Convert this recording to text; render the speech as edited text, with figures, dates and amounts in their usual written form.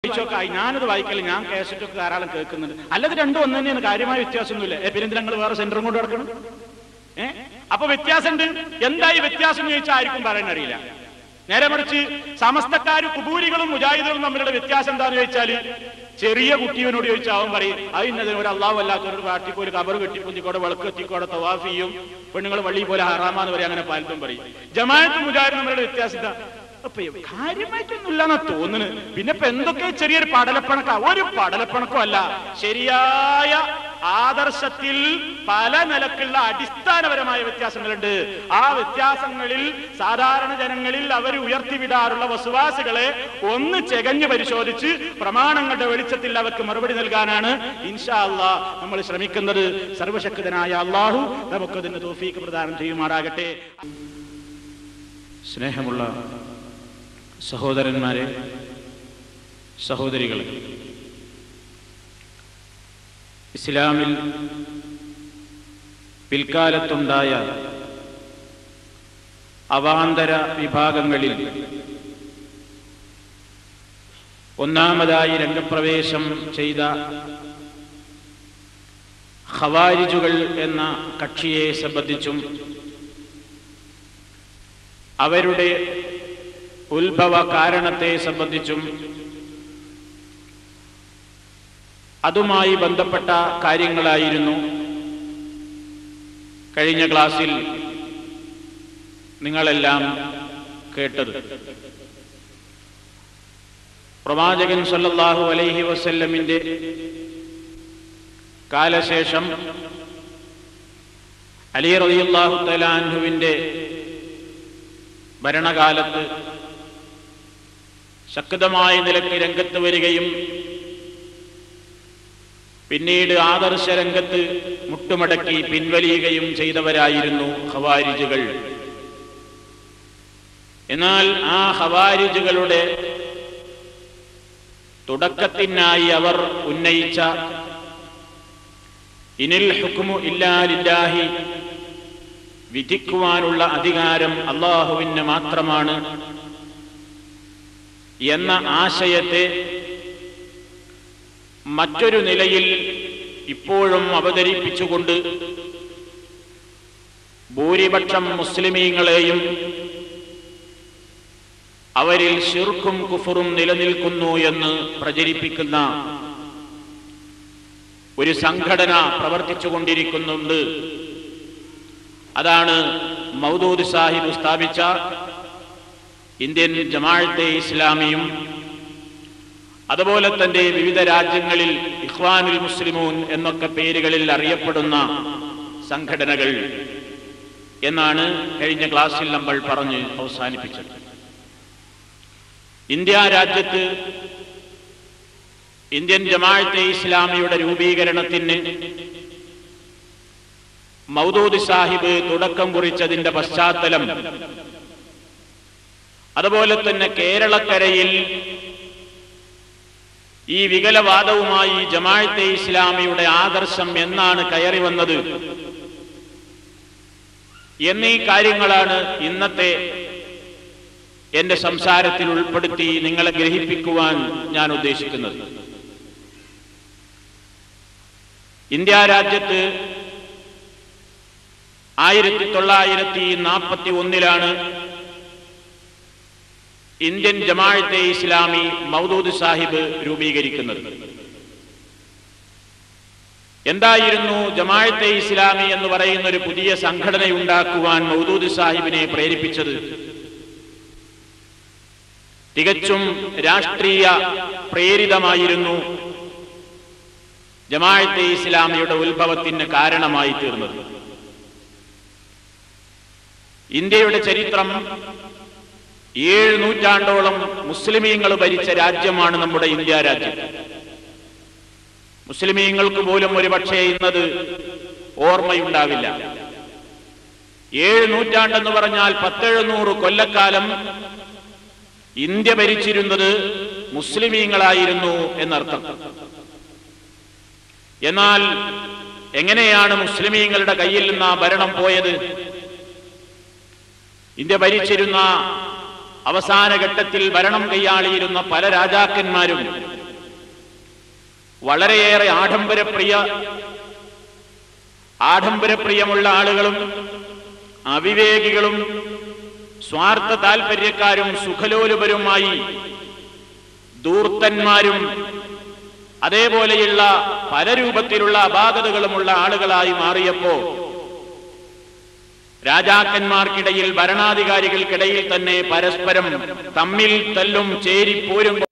വായിച്ചോക്കായി, ഞാനത് വായിക്കല്, ഞാൻ കേസറ്റൊക്കെ ധാരാളം കേൾക്കുന്നുണ്ട്. അല്ലാതെ രണ്ടും ഒന്ന് തന്നെയാണ്, കാര്യമായ വ്യത്യാസമൊന്നുമില്ല. പിന്നെ നിങ്ങൾ വേറെ സെന്ററും കൊണ്ട് കിടക്കണം. അപ്പൊ വ്യത്യാസമുണ്ട്. എന്തായി വ്യത്യാസം എന്ന് ചോദിച്ചാൽ ആർക്കും പറയാൻ അറിയില്ല. നേരെ മറിച്ച് സമസ്തക്കാരും കുബൂരികളും മുജാഹിദുകളും തമ്മിലുള്ള വ്യത്യാസം എന്താന്ന് ചോദിച്ചാല്, ചെറിയ കുട്ടിയോട് ചോദിച്ചാൽ അവൻ പറയും അത് ഇന്നതിന് ഒരു അള്ളാഹു അല്ലാത്തൊരു കാട്ടിക്കോല് കബറ് കെട്ടിപ്പൊന്തിക്കോടെ വിളക്ക് എത്തിക്കോടെ തവാഫ് ചെയ്യും, പെണ്ണുങ്ങൾ വള്ളി പോലെ ഹറാമാന്ന് പറയും, അങ്ങനെ പലതും പറയും. ജമാഅത്തും മുജാഹിദും തമ്മിലുള്ള വ്യത്യാസം എന്താ? അപ്പൊ കാര്യമായിട്ടൊന്നുമില്ലെന്നാ തോന്നുന്നു. പിന്നെ ഇപ്പൊ എന്തൊക്കെ ചെറിയൊരു പടലപ്പണക്ക, ഒരു പടലപ്പണക്കോ അല്ല. ശരിയായ ആദർശത്തിൽ പല നിലക്കുള്ള അടിസ്ഥാനപരമായ വ്യത്യാസങ്ങളുണ്ട്. ആ വ്യത്യാസങ്ങളിൽ സാധാരണ ജനങ്ങളിൽ അവർ ഉയർത്തിവിടാറുള്ള വസ്വാസുകളെ ഒന്ന് ചെകഞ്ഞു പരിശോധിച്ച് പ്രമാണങ്ങളുടെ വെളിച്ചത്തിൽ അവർക്ക് മറുപടി നൽകാനാണ് ഇൻഷാ അല്ലാഹ് നമ്മൾ ശ്രമിക്കുന്നത്. സർവശക്തനായ അല്ലാഹു നമുക്കതിന് തൗഫീഖ് പ്രദാനം ചെയ്യുമാറാകട്ടെ. സ്നേഹമുള്ള സഹോദരന്മാരെ, സഹോദരികളെ, ഇസ്ലാമിൽ പിൽക്കാലത്തുണ്ടായ അവാന്തര വിഭാഗങ്ങളിൽ ഒന്നാമതായി രംഗപ്രവേശം ചെയ്ത ഖവാരിജുകൾ എന്ന കക്ഷിയെ സംബന്ധിച്ചും അവരുടെ ഉത്ഭവ കാരണത്തെ സംബന്ധിച്ചും അതുമായി ബന്ധപ്പെട്ട കാര്യങ്ങളായിരുന്നു കഴിഞ്ഞ ക്ലാസ്സിൽ നിങ്ങളെല്ലാം കേട്ടത്. പ്രവാചകൻ സല്ലല്ലാഹു അലൈഹി വസല്ലമിന്റെ കാലശേഷം അലി റളിയല്ലാഹു തആല അൻഹുവിന്റെ ഭരണകാലത്ത് ശക്തമായ നിലയ്ക്ക് രംഗത്ത് വരികയും പിന്നീട് ആദർശ രംഗത്ത് മുട്ടുമടക്കി പിൻവലിയുകയും ചെയ്തവരായിരുന്നു ഖവാരിജുകൾ. എന്നാൽ ആ ഖവാരിജുകളുടെ തുടക്കത്തിനായി അവർ ഉന്നയിച്ച ഇനിൽ ഹുക്മു ഇല്ലാ ലില്ലാഹി, വിധിക്കുവാനുള്ള അധികാരം അല്ലാഹുവിന് മാത്രമാണ് എന്ന ആശയത്തെ മറ്റൊരു നിലയിൽ ഇപ്പോഴും അവതരിപ്പിച്ചുകൊണ്ട് ഭൂരിപക്ഷം മുസ്ലിമീങ്ങളെയും അവരിൽ ശിർക്കും കുഫറും നിലനിൽക്കുന്നു എന്ന് പ്രചരിപ്പിക്കുന്ന ഒരു സംഘടന പ്രവർത്തിച്ചുകൊണ്ടിരിക്കുന്നുണ്ട്. അതാണ് മൗദൂദ് സാഹിബ് സ്ഥാപിച്ച ഇന്ത്യൻ ജമാഅത്തെ ഇസ്ലാമിയും അതുപോലെ തന്നെ വിവിധ രാജ്യങ്ങളിൽ ഇഖ്വാനുൽ മുസ്ലിമൂൻ എന്നൊക്കെ പേരുകളിൽ അറിയപ്പെടുന്ന സംഘടനകൾ എന്നാണ് കഴിഞ്ഞ ക്ലാസ്സിൽ നമ്മൾ പറഞ്ഞ് അവസാനിപ്പിച്ചത്. ഇന്ത്യ രാജ്യത്ത് ഇന്ത്യൻ ജമാഅത്തെ ഇസ്ലാമിയുടെ രൂപീകരണത്തിന് മൗദൂദ് സാഹിബ് തുടക്കം കുറിച്ചതിന്റെ പശ്ചാത്തലം, അതുപോലെ തന്നെ കേരളക്കരയിൽ ഈ വികലവാദവുമായി ജമാഅത്തെ ഇസ്ലാമിയുടെ ആദർശം എന്നാണ് കയറി വന്നത് എന്നീ കാര്യങ്ങളാണ് ഇന്നത്തെ എന്റെ സംസാരത്തിൽ ഉൾപ്പെടുത്തി നിങ്ങളെ ഗ്രഹിപ്പിക്കുവാൻ ഞാൻ ഉദ്ദേശിക്കുന്നത്. ഇന്ത്യ രാജ്യത്ത് 1941 ഇന്ത്യൻ ജമാഅത്തെ ഇസ്ലാമി മൗദൂദ് സാഹിബ് രൂപീകരിക്കുന്നത്. എന്തായിരുന്നു ജമാഅത്തെ ഇസ്ലാമി എന്ന് പറയുന്ന ഒരു പുതിയ സംഘടനയുണ്ടാക്കുവാൻ മൗദൂദ് സാഹിബിനെ പ്രേരിപ്പിച്ചത്? തികച്ചും രാഷ്ട്രീയ പ്രേരിതമായിരുന്നു ജമാഅത്തെ ഇസ്ലാമിയുടെ ഉത്ഭവത്തിന് കാരണമായി തീർന്നത്. ഇന്ത്യയുടെ ചരിത്രം 7 നൂറ്റാണ്ടോളം മുസ്ലിമീങ്ങൾ ഭരിച്ച രാജ്യമാണ് നമ്മുടെ ഇന്ത്യ രാജ്യം. മുസ്ലിമീങ്ങൾക്ക് പോലും ഒരു പക്ഷേ ഇന്നത് ഓർമ്മയുണ്ടാവില്ല. 7 നൂറ്റാണ്ടെന്ന് പറഞ്ഞാൽ 1700 കൊല്ലക്കാലം ഇന്ത്യ ഭരിച്ചിരുന്നത് മുസ്ലിമീങ്ങളായിരുന്നു എന്നർത്ഥം. എന്നാൽ എങ്ങനെയാണ് മുസ്ലിമീങ്ങളുടെ കയ്യിൽ നിന്ന് ആ ഭരണം പോയത്? ഇന്ത്യ ഭരിച്ചിരുന്ന അവസാന ഘട്ടത്തിൽ ഭരണം കൈയാളിയിരുന്ന പല രാജാക്കന്മാരും വളരെയേറെ ആഡംബരപ്രിയമുള്ള ആളുകളും അവിവേകികളും സ്വാർത്ഥ താൽപര്യക്കാരും സുഖലോലുപരുമായി ധൂർത്തന്മാരും അതേപോലെയുള്ള പല രൂപത്തിലുള്ള അപാകതകളുമുള്ള ആളുകളായി മാറിയപ്പോ രാജാക്കന്മാർക്കിടയിൽ ഭരണാധികാരികൾക്കിടയിൽ തന്നെ പരസ്പരം തമ്മിൽ തല്ലും ചേരിപ്പോരും